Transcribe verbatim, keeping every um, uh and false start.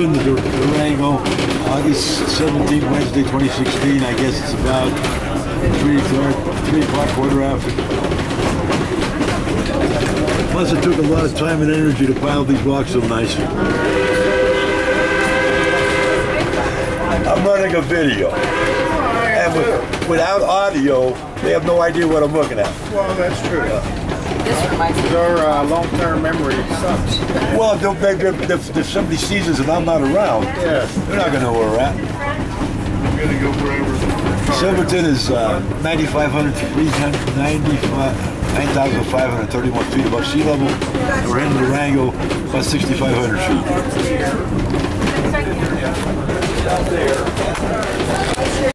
Silverton, the Dur- Durango, August seventeenth, Wednesday, twenty sixteen. I guess it's about three o'clock, three o'clock, quarter after. Plus, it took a lot of time and energy to pile these blocks so nice. I'm running a video, and with, without audio, they have no idea what I'm looking at. Well, that's true. This reminds me. Your uh, long-term memory sucks. Well, they'll, they if, if somebody sees us and I'm not around, Yeah. they're not going to know where we're at. I'm gonna go wherever. Silverton is uh, ninety-five hundred feet, nine thousand five hundred thirty-one feet above sea level. And we're in Durango, about sixty-five hundred feet.